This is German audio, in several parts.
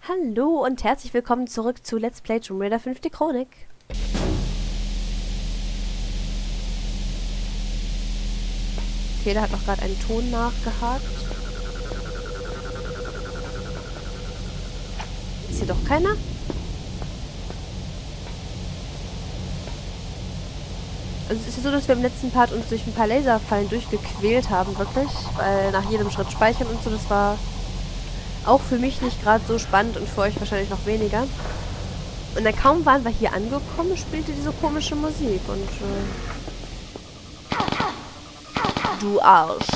Hallo und herzlich willkommen zurück zu Let's Play Tomb Raider 5 die Chronik. Okay, da hat noch gerade einen Ton nachgehakt. Ist hier doch keiner? Also es ist ja so, dass wir im letzten Part uns durch ein paar Laserfallen durchgequält haben, wirklich. Weil nach jedem Schritt speichern und so, das war auch für mich nicht gerade so spannend und für euch wahrscheinlich noch weniger. Und dann kaum waren wir hier angekommen, spielte diese komische Musik und du Arsch.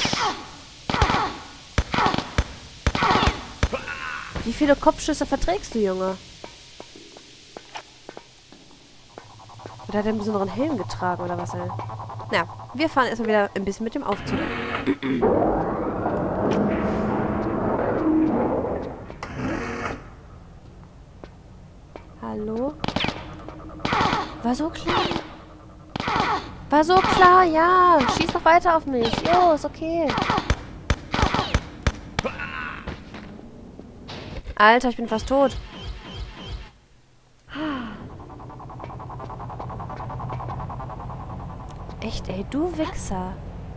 Wie viele Kopfschüsse verträgst du, Junge? Oder hat er einen besonderen Helm getragen, oder was, ey? Na, wir fahren erstmal wieder ein bisschen mit dem Aufzug. Hallo? War so klar. War so klar, ja. Schieß noch weiter auf mich. Jo, ist okay. Alter, ich bin fast tot. Echt, ey, du Wichser.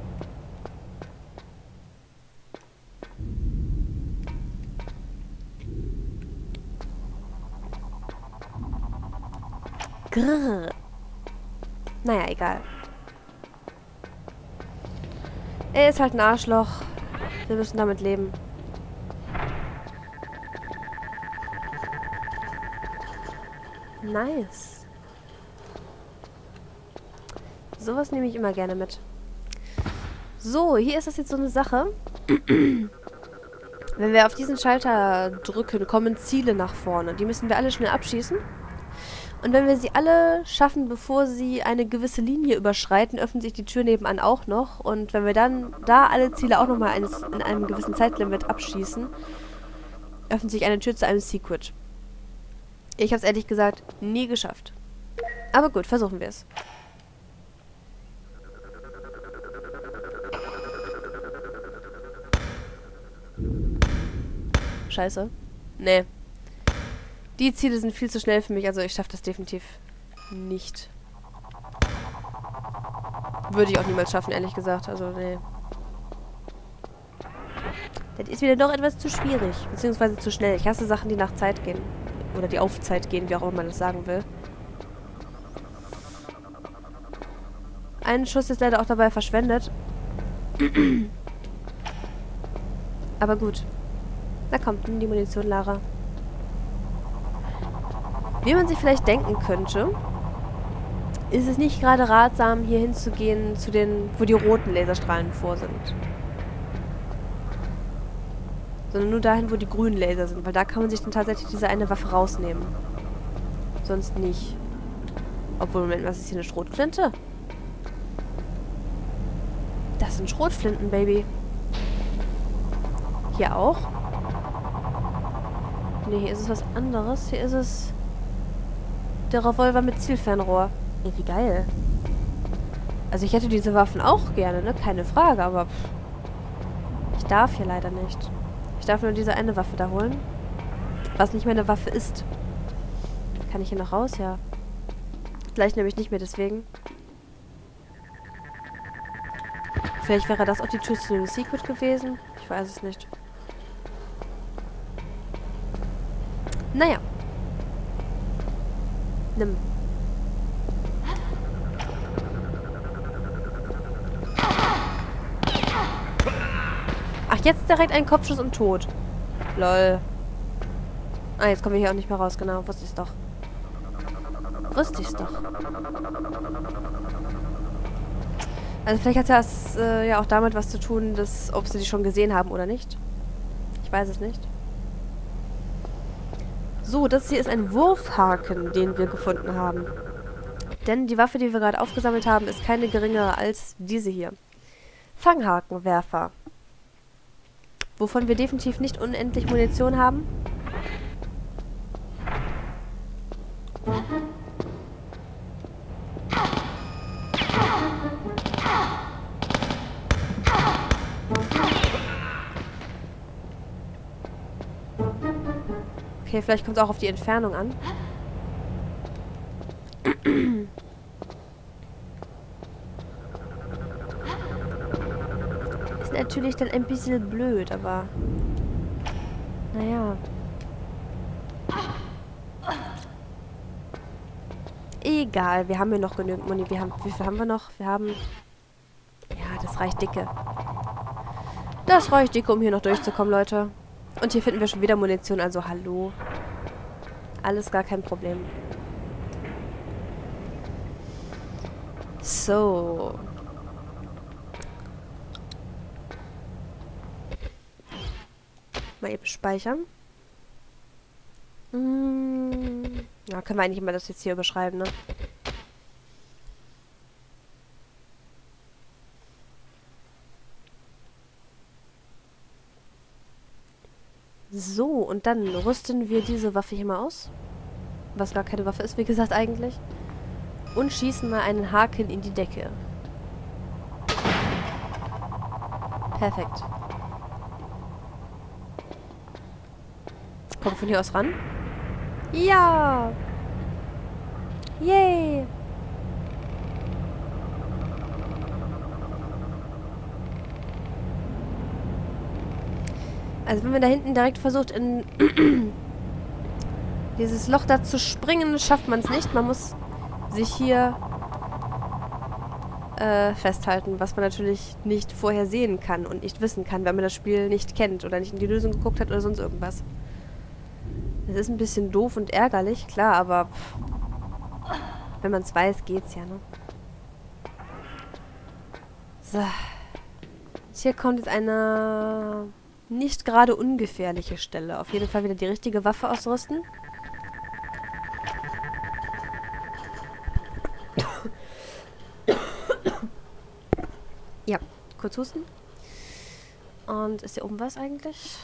Grrr. Naja, egal. Er ist halt ein Arschloch. Wir müssen damit leben. Nice. Sowas nehme ich immer gerne mit. So, hier ist das jetzt so eine Sache. Wenn wir auf diesen Schalter drücken, kommen Ziele nach vorne. Die müssen wir alle schnell abschießen. Und wenn wir sie alle schaffen, bevor sie eine gewisse Linie überschreiten, öffnet sich die Tür nebenan auch noch. Und wenn wir dann da alle Ziele auch nochmal in einem gewissen Zeitlimit abschießen, öffnet sich eine Tür zu einem Secret. Ich habe es ehrlich gesagt nie geschafft. Aber gut, versuchen wir es. Scheiße. Nee. Die Ziele sind viel zu schnell für mich, also ich schaffe das definitiv nicht. Würde ich auch niemals schaffen, ehrlich gesagt. Also, nee. Das ist wieder doch etwas zu schwierig. Beziehungsweise zu schnell. Ich hasse Sachen, die nach Zeit gehen. Oder die auf Zeit gehen, wie auch immer man das sagen will. Ein Schuss ist leider auch dabei verschwendet. Aber gut. Na komm, nimm die Munition, Lara. Wie man sich vielleicht denken könnte, ist es nicht gerade ratsam, hier hinzugehen, zu den, wo die roten Laserstrahlen vor sind. Sondern nur dahin, wo die grünen Laser sind, weil da kann man sich dann tatsächlich diese eine Waffe rausnehmen. Sonst nicht. Obwohl, Moment, was ist hier, eine Schrotflinte? Das sind Schrotflinten, Baby. Hier auch? Ne, hier ist es was anderes. Hier ist es der Revolver mit Zielfernrohr. Ey, wie geil. Also ich hätte diese Waffen auch gerne, ne? Keine Frage, aber ich darf hier leider nicht. Ich darf nur diese eine Waffe da holen. Was nicht meine Waffe ist. Kann ich hier noch raus? Ja. Vielleicht nehme ich nicht mehr, deswegen. Vielleicht wäre das auch die Tür zu dem Secret gewesen. Ich weiß es nicht. Naja. Nimm. Ach, jetzt direkt ein Kopfschuss und tot. Lol. Ah, jetzt kommen wir hier auch nicht mehr raus. Genau, wusste ich's doch. Wusste ich's doch. Also vielleicht hat das ja auch damit was zu tun, dass, ob sie die schon gesehen haben oder nicht. Ich weiß es nicht. So, das hier ist ein Wurfhaken, den wir gefunden haben. Denn die Waffe, die wir gerade aufgesammelt haben, ist keine geringere als diese hier. Fanghakenwerfer. Wovon wir definitiv nicht unendlich Munition haben. Okay, vielleicht kommt es auch auf die Entfernung an. Ist natürlich dann ein bisschen blöd, aber... Naja. Egal, wir haben hier noch genügend Muni. Wie viel haben wir noch? Wir haben... Ja, das reicht dicke. Das reicht dicke, um hier noch durchzukommen, Leute. Und hier finden wir schon wieder Munition, also hallo. Alles gar kein Problem. So. Mal eben speichern. Ja, können wir eigentlich immer das jetzt hier überschreiben, ne? So, und dann rüsten wir diese Waffe hier mal aus. Was gar keine Waffe ist, wie gesagt, eigentlich. Und schießen mal einen Haken in die Decke. Perfekt. Kommt von hier aus ran? Ja! Yay! Also wenn man da hinten direkt versucht, in dieses Loch da zu springen, schafft man es nicht. Man muss sich hier festhalten, was man natürlich nicht vorher sehen kann und nicht wissen kann, wenn man das Spiel nicht kennt oder nicht in die Lösung geguckt hat oder sonst irgendwas. Das ist ein bisschen doof und ärgerlich, klar, aber wenn man es weiß, geht's ja, ne? So. Hier kommt jetzt eine nicht gerade ungefährliche Stelle. Auf jeden Fall wieder die richtige Waffe ausrüsten. Ja, kurz husten. Und ist hier oben was eigentlich?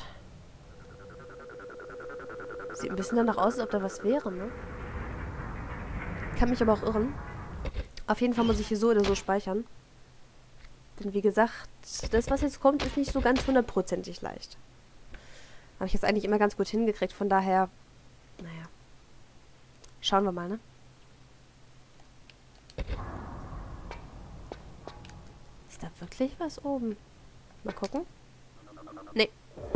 Sieht ein bisschen danach aus, als ob da was wäre, ne? Kann mich aber auch irren. Auf jeden Fall muss ich hier so oder so speichern. Denn wie gesagt, das, was jetzt kommt, ist nicht so ganz hundertprozentig leicht. Habe ich jetzt eigentlich immer ganz gut hingekriegt, von daher, naja. Schauen wir mal, ne? Ist da wirklich was oben? Mal gucken. Nee.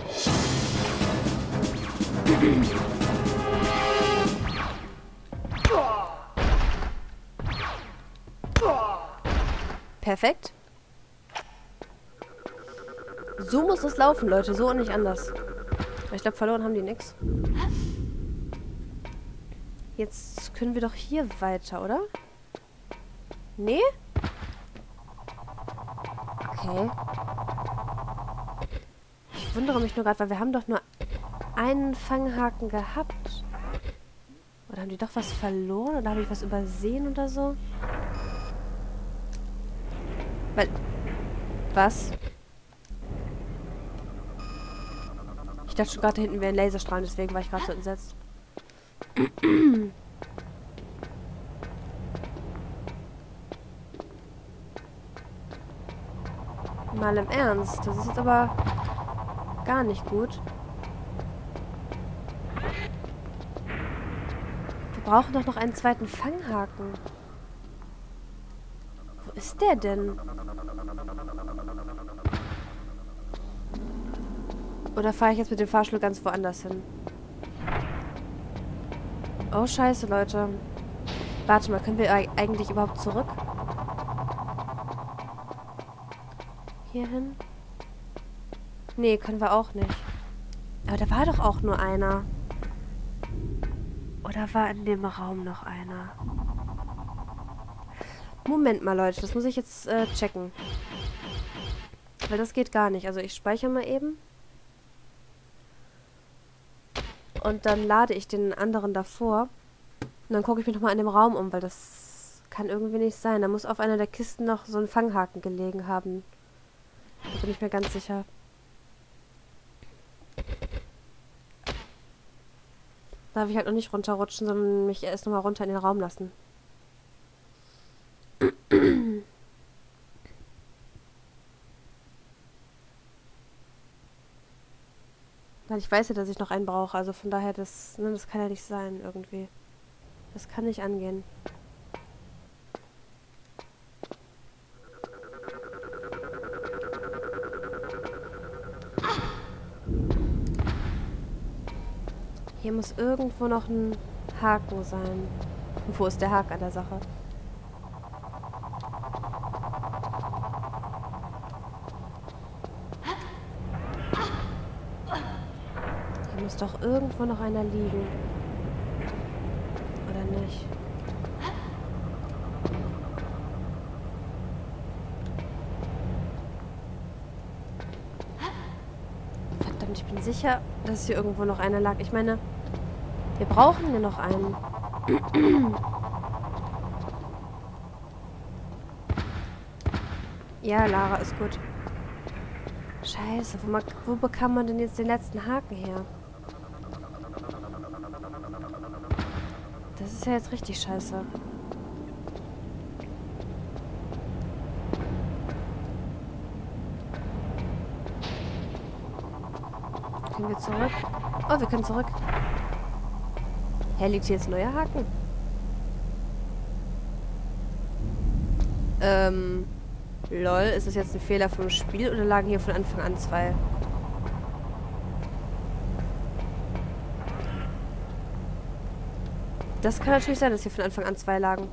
Perfekt. So muss es laufen, Leute. So und nicht anders. Ich glaube, verloren haben die nix. Jetzt können wir doch hier weiter, oder? Nee? Okay. Ich wundere mich nur gerade, weil wir haben doch nur einen Fanghaken gehabt. Oder haben die doch was verloren? Oder habe ich was übersehen oder so? Weil... Was? Ich dachte schon gerade, da hinten wäre ein Laserstrahl, deswegen war ich gerade so entsetzt. Mal im Ernst. Das ist jetzt aber gar nicht gut. Wir brauchen doch noch einen zweiten Fanghaken. Wo ist der denn? Oder fahre ich jetzt mit dem Fahrstuhl ganz woanders hin? Oh, scheiße, Leute. Warte mal, können wir eigentlich überhaupt zurück? Hier hin? Nee, können wir auch nicht. Aber da war doch auch nur einer. Oder war in dem Raum noch einer? Moment mal, Leute. Das muss ich jetzt checken. Weil das geht gar nicht. Also ich speichere mal eben. Und dann lade ich den anderen davor. Und dann gucke ich mich nochmal in dem Raum um, weil das kann irgendwie nicht sein. Da muss auf einer der Kisten noch so ein Fanghaken gelegen haben. Da bin ich mir ganz sicher. Darf ich halt noch nicht runterrutschen, sondern mich erst nochmal runter in den Raum lassen. Weil ich weiß ja, dass ich noch einen brauche. Also von daher, das kann ja nicht sein irgendwie. Das kann nicht angehen. Hier muss irgendwo noch ein Haken sein. Wo ist der Haken an der Sache? Hier muss doch irgendwo noch einer liegen. Oder nicht? Verdammt, ich bin sicher, dass hier irgendwo noch einer lag. Ich meine, wir brauchen hier noch einen. Ja, Lara, ist gut. Scheiße, wo bekam man denn jetzt den letzten Haken her? Das ist ja jetzt richtig scheiße. Können wir zurück? Oh, wir können zurück. Hä, liegt hier jetzt ein neuer Haken? Lol, ist das jetzt ein Fehler vom Spiel oder lagen hier von Anfang an zwei? Das kann natürlich sein, dass hier von Anfang an zwei lagen.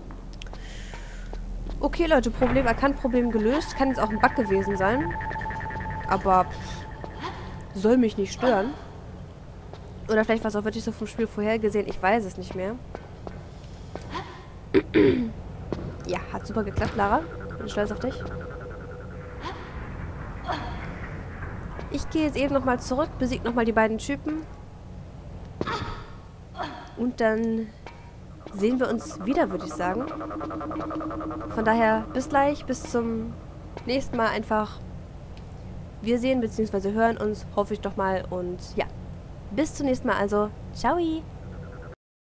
Okay, Leute, Problem erkannt, Problem gelöst. Kann jetzt auch ein Bug gewesen sein. Aber soll mich nicht stören. Oder vielleicht war es auch wirklich so vom Spiel vorhergesehen. Ich weiß es nicht mehr. Ja, hat super geklappt, Lara. Bin stolz auf dich. Ich gehe jetzt eben nochmal zurück, besiege nochmal die beiden Typen. Und dann sehen wir uns wieder, würde ich sagen. Von daher, bis gleich, bis zum nächsten Mal einfach. Wir sehen bzw. hören uns, hoffe ich doch mal. Und ja, bis zum nächsten Mal. Also, ciao!